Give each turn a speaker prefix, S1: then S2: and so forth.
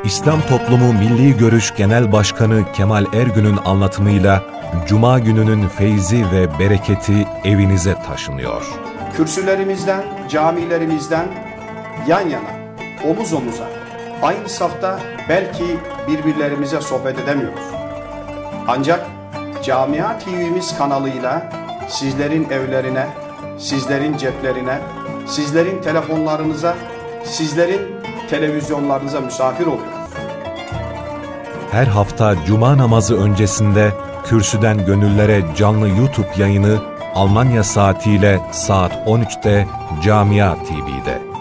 S1: İslam Toplumu Milli Görüş Genel Başkanı Kemal Ergün'ün anlatımıyla Cuma gününün feyzi ve bereketi evinize taşınıyor.
S2: Kürsülerimizden, camilerimizden yan yana, omuz omuza, aynı safta belki birbirlerimize sohbet edemiyoruz. Ancak Camia TV'miz kanalıyla sizlerin evlerine, sizlerin ceplerine, sizlerin telefonlarınıza, sizlerin televizyonlarınıza misafir oluyoruz.
S1: Her hafta Cuma namazı öncesinde Kürsüden Gönüllere canlı YouTube yayını Almanya saatiyle saat 13'te Camia TV'de.